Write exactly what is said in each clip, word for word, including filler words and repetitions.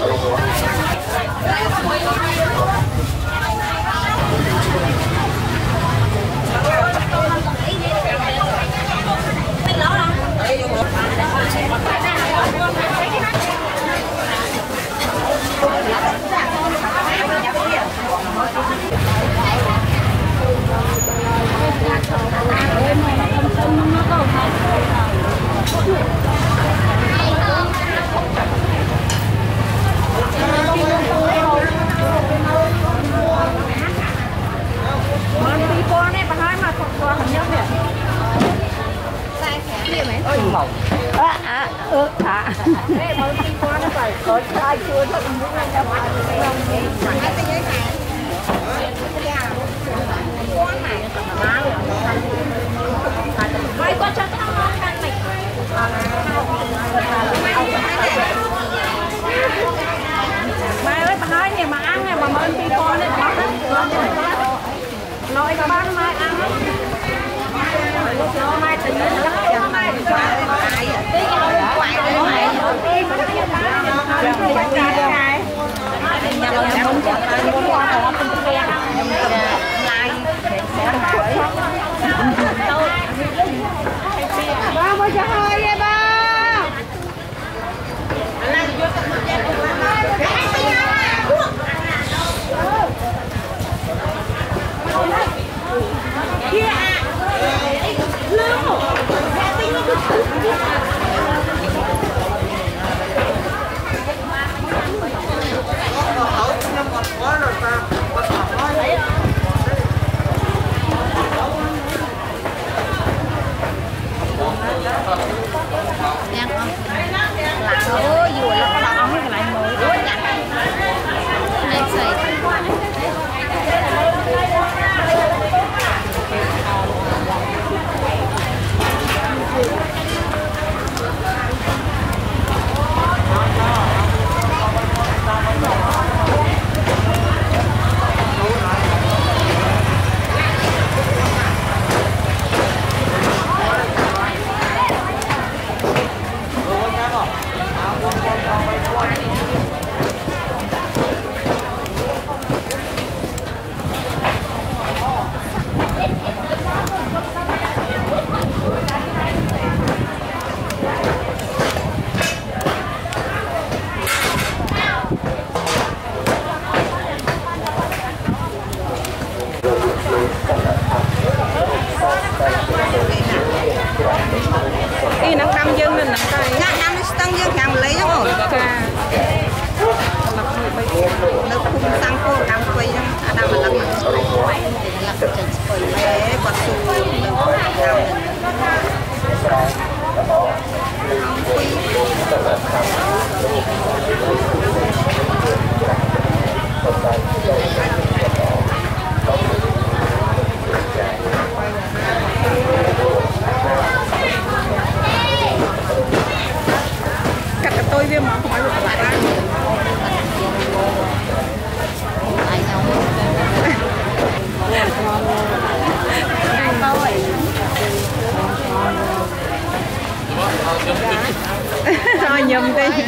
Rồi nhầm đi.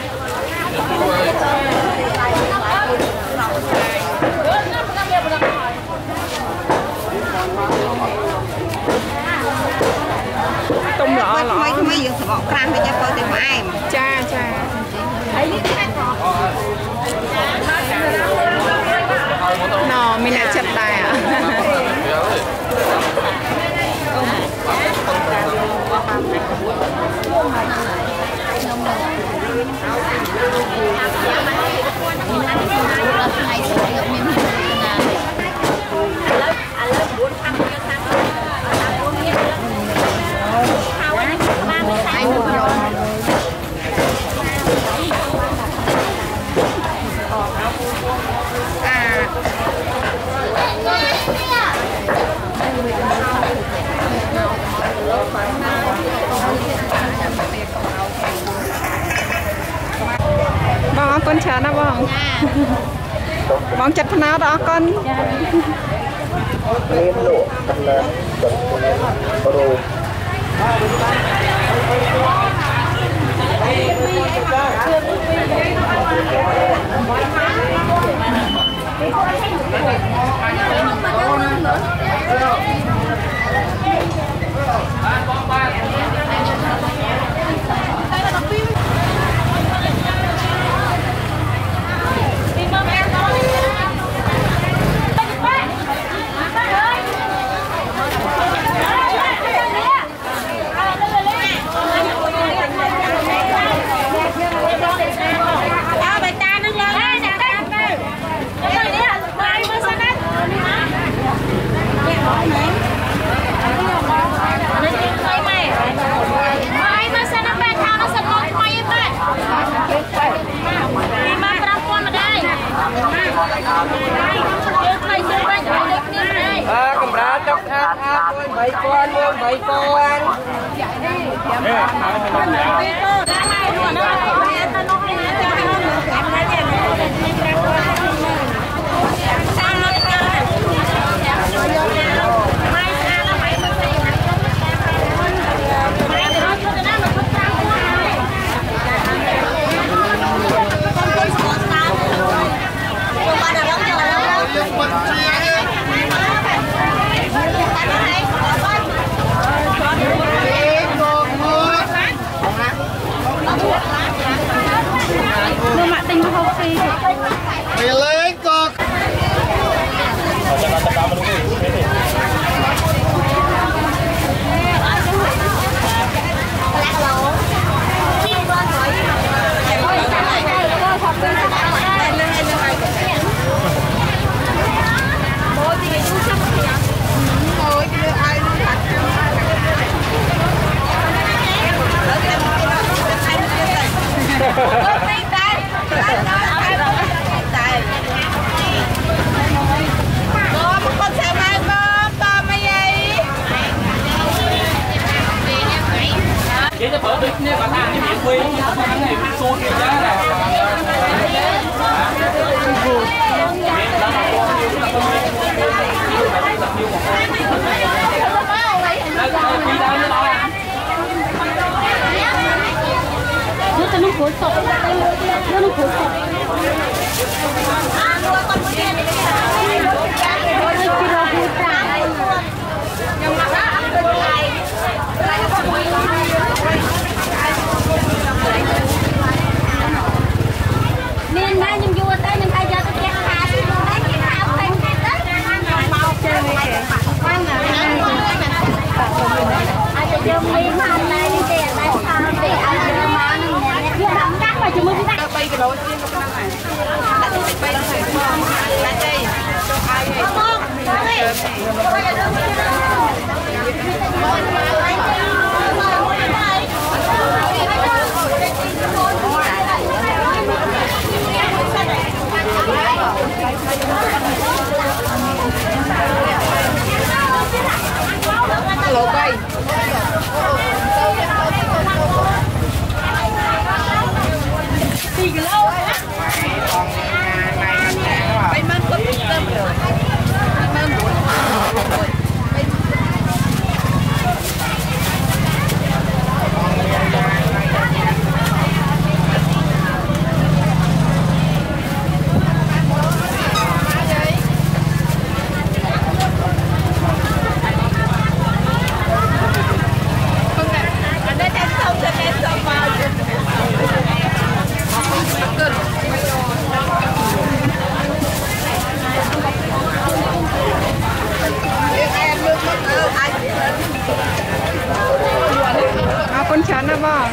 Tung lọ lọ. Mấy mấy giờ sẽ bỏ căng để cho coi tiền mà ai mà. Cha cha. Nó mình đã chặt tài à. Bong con chờ nó bong. Bong chặt phần nào đó con. Liêm lụa thành lớn rồi. Hãy subscribe cho kênh Ghiền Mì Gõ để không bỏ lỡ những video hấp dẫn. đọc hát hát bảy con luôn bảy con Nó mạ tinh không phi mày lấy con Vậy cho bữa được nếu bạn ăn cái miệng quy cái này xui kia giá này. nó cho nó cuốn sọc nó nó cuốn sọc nên nay nhưng vua tới nhưng thay giờ tôi chặt hạ thì nó lấy cái nào thành cái đất mau chơi này quan là ai cho dương đi mà nay đi tiền nay sao để ăn được mà như đóng cắt vào chúng mình đã bay cái đồ trên cái này bay cái là đây cho ai không lỗ bay bay mất có tâm rồi bay mất con chán à bông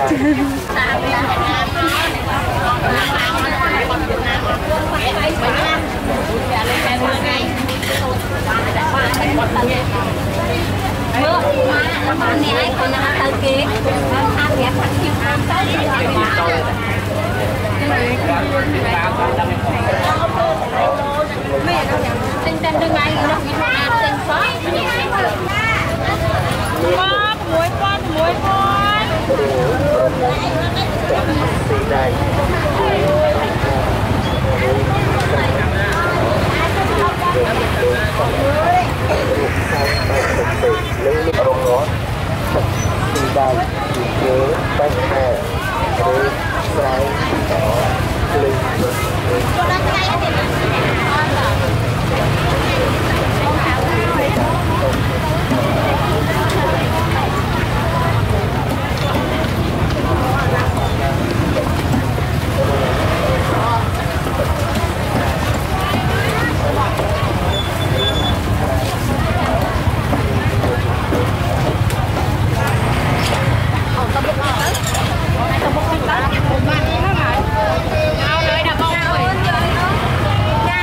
này còn là thằng kia tham gia phát triển tinh tinh đừng ai nó bị ăn tinh phá con muối con muối con đây nhớ bánh hè rồi trái đỏ linh Hãy subscribe cho kênh Ghiền Mì Gõ để không bỏ lỡ những video hấp dẫn.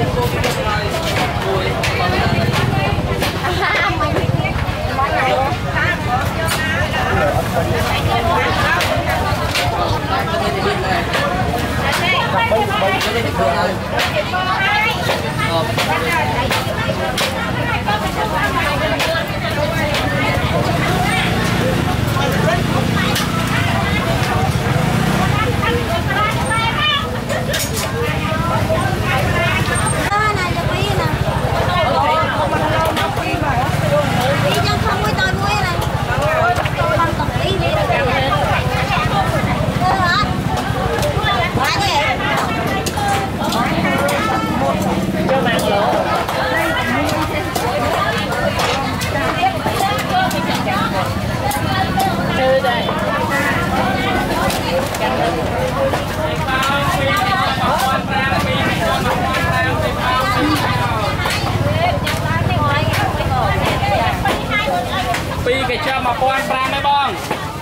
ปีกจะมาปอนปรางไม่บ้อง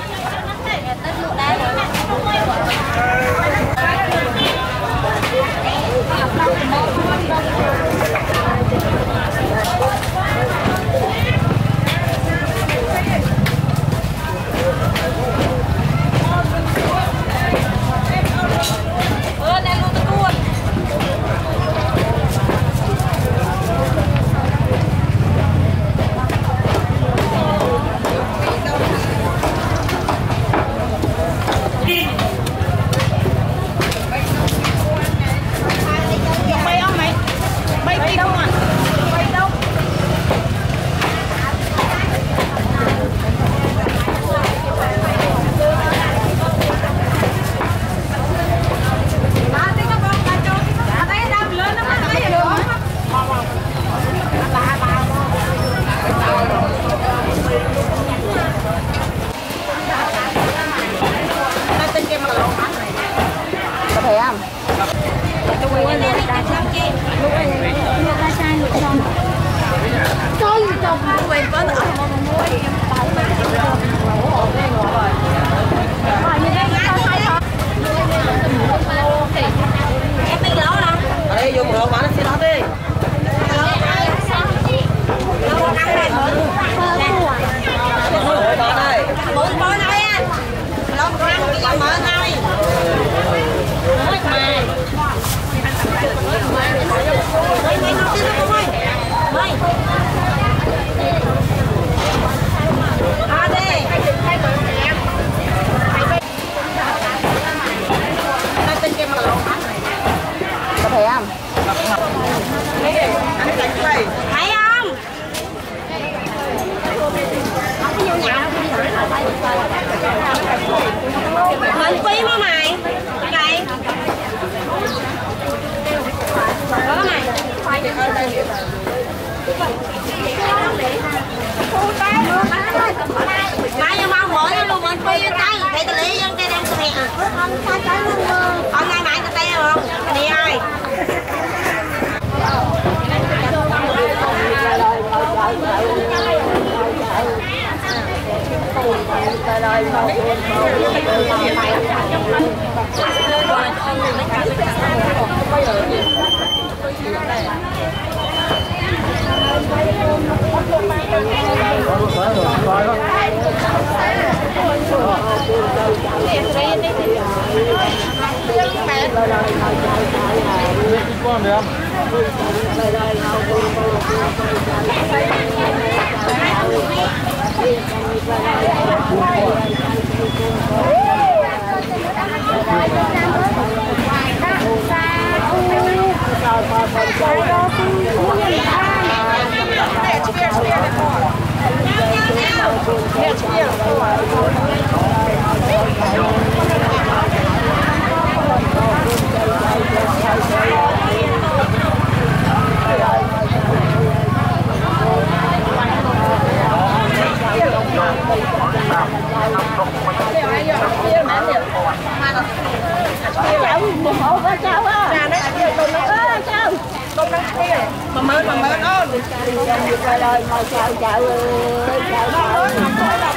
Mình phí mà mày Cây Đó mày Mai cho mau mỗi nó luôn mình phí tay Thầy ta lý dân cây đem cái này Ông ngay mãi cái tay không? Cái này ai? Mà mới mà mới đó. Trời ơi, chào chào ơi, chào ơi.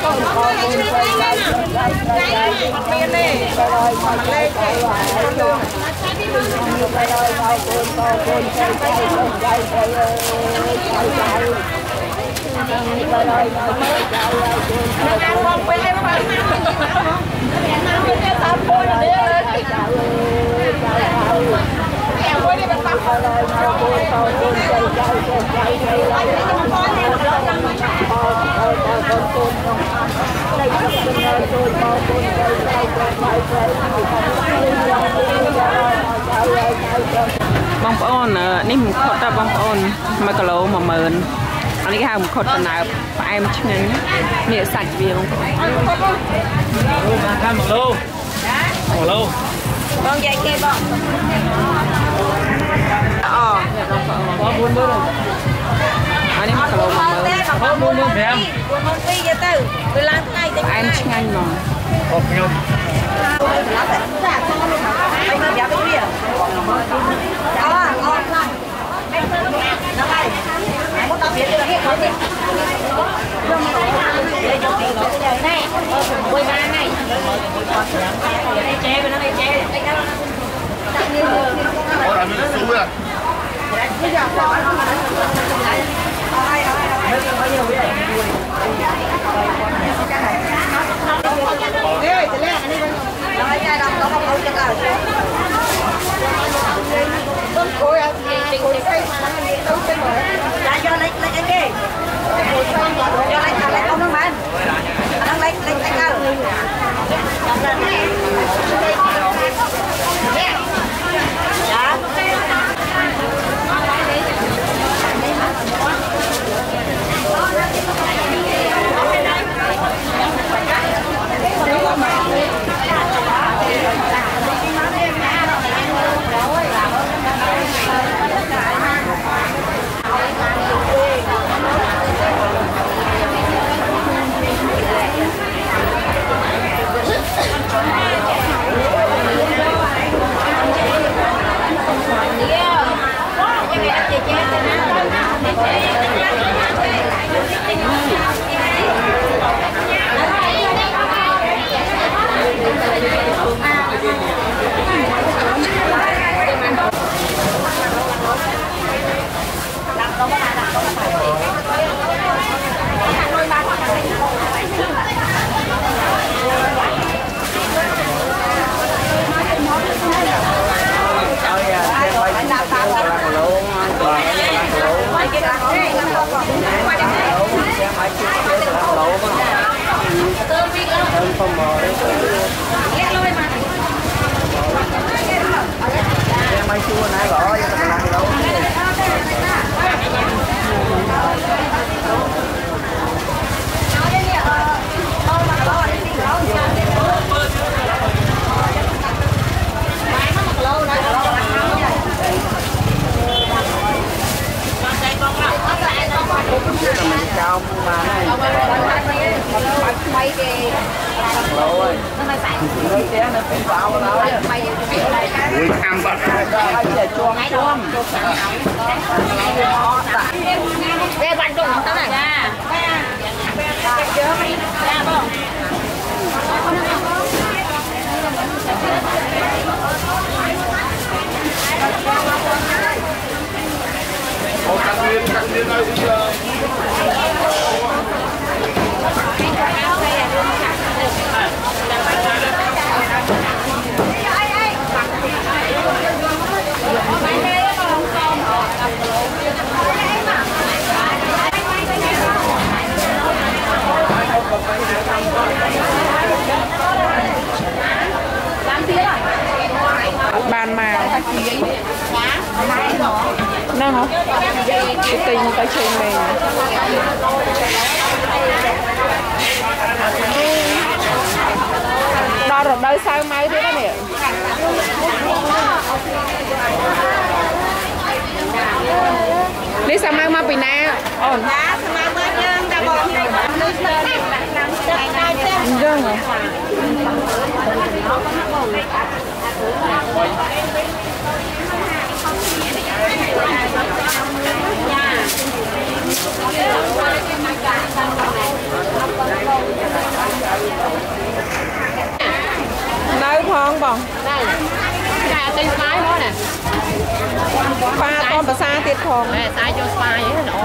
บางปอนนี่มันขดตาบางปอนมากะโลมาเมินอันนี้ก็หาขดตะนาปลายมันช่างเนี่ยสัตว์เบี้ยบางปอนมาข้ามมาโลมาโลบางใหญ่เก็บบ่อ๋อเนี่ยบางปอนบางบุญด้วยอันนี้มากะโลมาเมินบางบุญด้วยแม่บุญมันปีจะตื้อเวลาไงจะปลายมันช่างมองโอเคไปมาอย่าไปเบี้ยอ๋ออ๋อน้ำไปมดตาเบี้ยเลยให้เขาดิยงไปทางเลยยงตีเขาเลยแน่เออผมคุยมาไงไอ้เจ๊เป็นอะไรเจ๊ไอ้นั่นจับนี่เลยโอ้ยมันสู้เลยไม่อยากบอกว่าอะไรอะไรไม่ต้องมาเยอะเลยเฮ้ยจะแลกอันนี้มันเราให้ใจดำเราก็เขาจะกล้าต้นโอยอ่ะโอยไส้มาต้นเป็นหมดยายยอเล็กเล็กเองโอยไส้ยอเล็กอะไรเอาน้ำมันน้ำเล็กเล็กเล็กเอาจ้าbàn màu nó hả cái tình cái chuyện này đo rồi đây sao mấy thế đó nè đi sao mang ma pì na ổn dân hả ภาษาติดของ Mẹ sai cho spy ấy nó.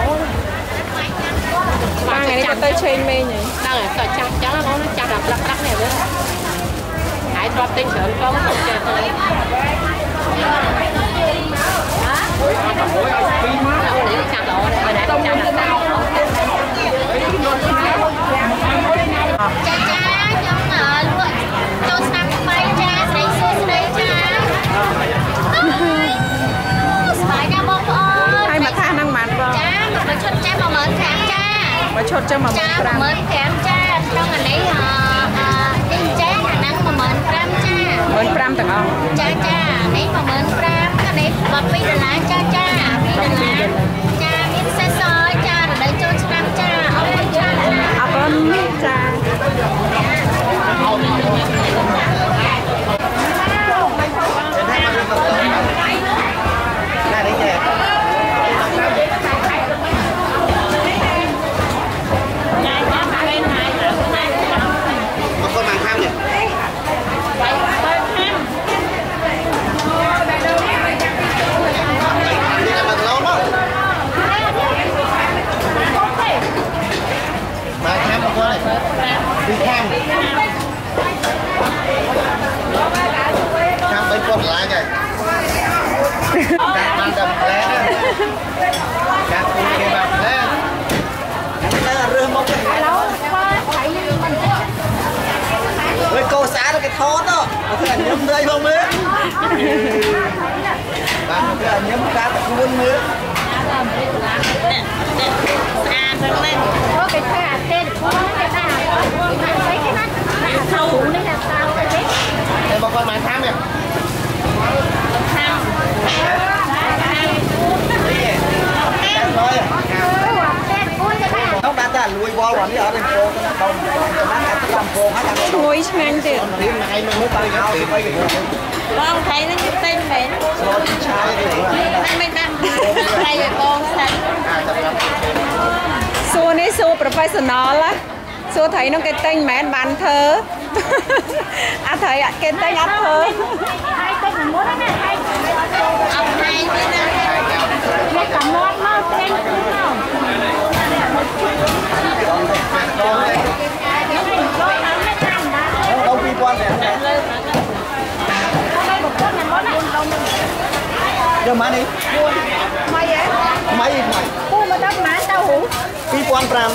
Ba ngày nay có tới chain mê nhỉ? Đang ở cờ chắc chắc nó nó chắc đập lắc lắc này nữa. Hãy drop tinh sớm có một chơi thôi. Chặt lỗ này, mà nãy chặt là sao? Cha cha, nhóm ở luôn. Cho sang bay cha, sấy xô sấy cha. Phải nha bông ơi. Hai mà tha năng mặn rồi. Cha, mà mà chốt cha mà mến khám cha. Mà chốt cha mà mến Cha mà mến khám cha. Trong ngày đấy đi cha khả năng mà mến khám cha. Mến khám từng ông. Cha cha, đấy mà mến khám. Cái đấy bật bí là lá cha cha. Bí là lá. Cha biết xe xôi cha rồi đấy chốt sang cha. Ông ơi cha là. À con cha. Con màng tham nhỉ? Đi làm bằng lâu đó. Màng tham một con này. Đi tham. Tham mấy con lại kìa. Các bạn đập lé đó. Các bạn kia bạc lé. Đây là rương bốc này. Với cô xã nó cái thốt đó. Có thể là nhâm đây không biết. Bạn có thể là nhâm ra tập quân nữa. À, rồi lên. Có cái khả tên của nó cái nào. Bạn thấy cái nát. Bạn thâu đấy là sao cái đấy. Đây một con màn tham nè. Tham. Nó đã ta lùi bò quản lý ở thành phố cái đồng cái bác cái làm phố hết rồi. Ngồi ngang tiền. Phim này nó mới tay áo thì quay cái Con thấy nó như tên mến. nó trai Nó mới đăng hay rồi con thấy. Xua này xua professional á. Xua thấy nó cái tên mến bán thơ. À thấy cái tên áp thơ. Hai tên mình muốn đấy này. Ông hai tên này. Nó cầm nón nó tên đúng không? Đông đi quan này. Giờ má đi. Mày vậy? Máy gì mày? Cô mà đâm má tao hủ. Đi quan pram.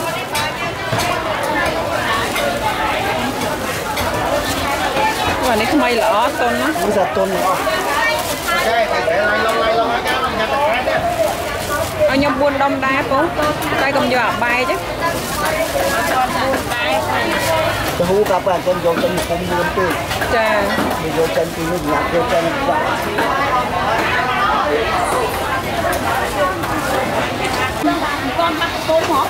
Và này không may lỡ tôn á. Bây giờ tôn nữa. Cái phải để lại lâu lại lâu cái nó nhặt cái đấy. Ở nhóm buôn đông đá cũng tay cầm vô bài chứ. Cái hú các bạn chân vô chân không luôn từ. Chà. Đi vô chân thì nó nhặt vô chân vậy. Con bắt tôm hả?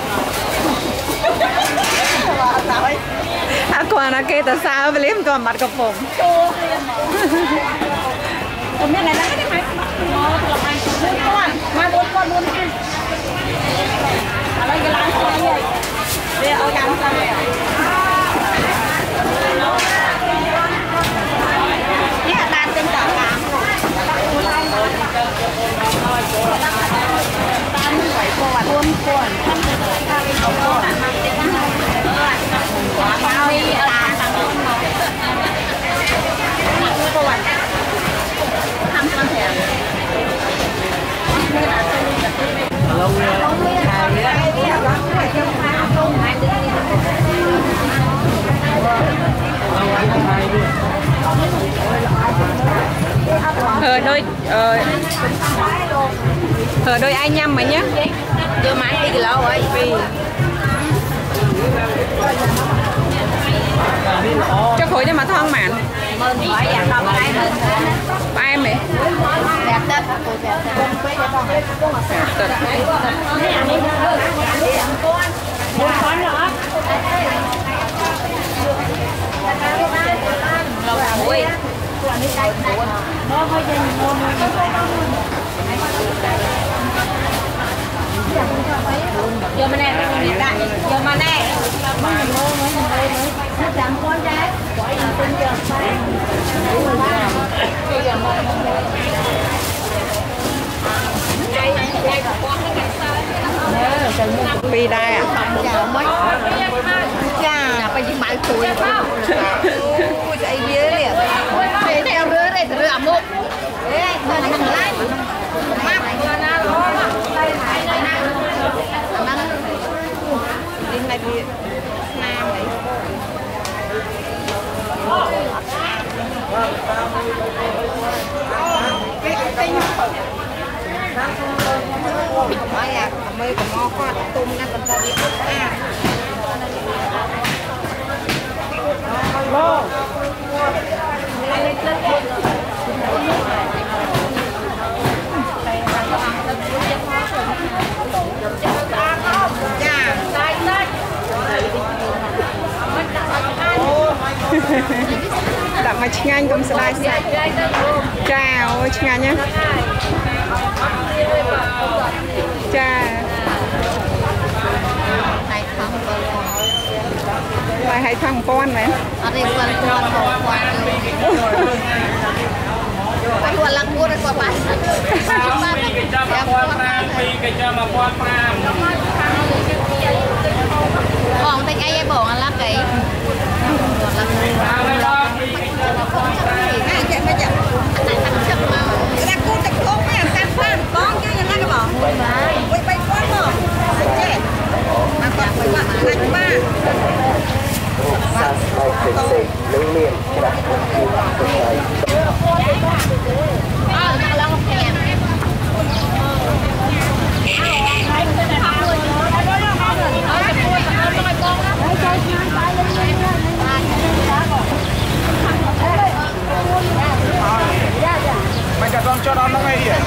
À còn là kê ta sao với liếm toàn mặt cặp phồng. Tôm này là cái này nó là hai con, mai bốn con luôn ha. Ở đây cái láng sao vậy? Đây ở gần sao vậy? Cái hạt đàn tinh tỏ cả. Phải cô bạn luôn cô. Bao nhiêu là thằng cô bạn thăm con thẻ. Lâu Hờ đôi ờ hờ đôi ai nhâm mà nhá. Chưa máy đi lâu rồi. Vì cho khối cho mà thon mạn. Mình phải dặn đâu ai mình. Ba em mày. Đẹp tết. Tật. Ui. Vô mà nè, vô mà nè. Chẳng con trái. Tin chưa? Đây. Pi đây à? Chào mấy. Chà, phải dính mãi tuổi. Ôi chạy bia liền. Để theo rứa đây từ rứa một. Đấy, nó nằm lại. Mát. Đi này đi. Nam đấy. Mấy à, mấy cái mò khoa tôm nha, còn ta đi à. Lô. Đậm mà chinh anh cũng sẽ lại chào ơi chinh anh nhé chà lại hay thằng con này ở đây quan quan quan quan quan quan lăng mua đây quan quan còn tay ai bỏ là cái mày cả con cho nó nó ngay đi.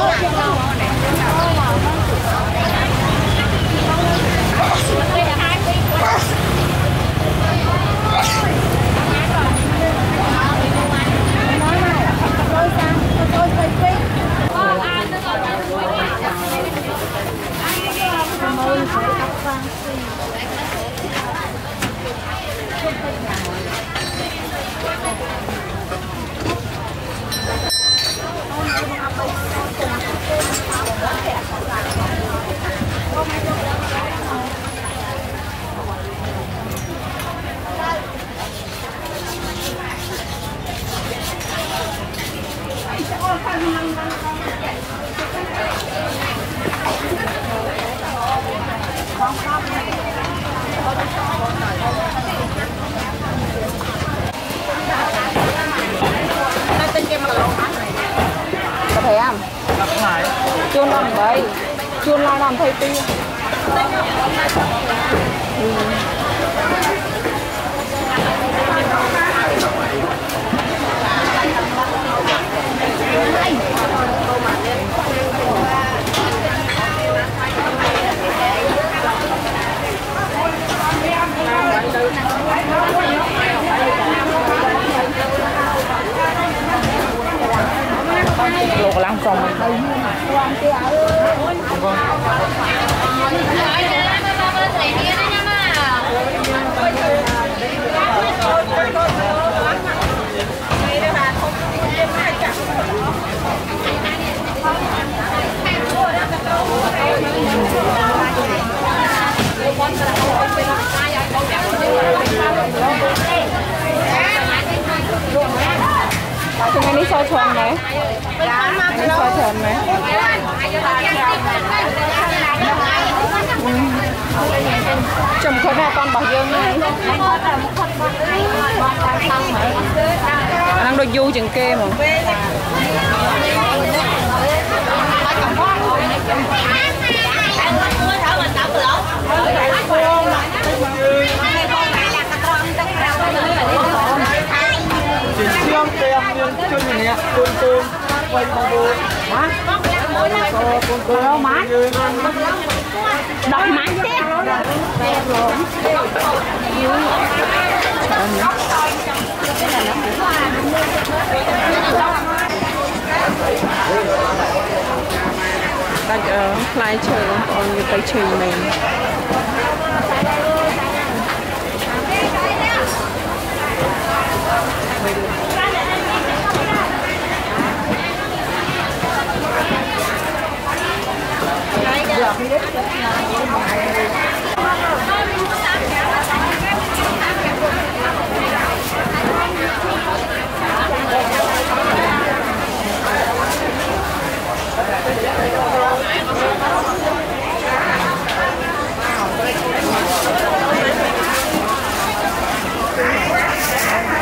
có thể không? Chôn làm vậy, chôn lại làm thay tiêu. Luộc lăng xong rồi. Chúng anh đi so chuồng này. Anh đi so chuồng này. Chồng khối này con bảo dương này. Đang đôi du chừng kê mà. Siang tiang yang cun ni, cun cun, quay babu, hả? Cun cun đâu má? đọc máy tiếp. Đang ở fly chơi con như tay chơi mình.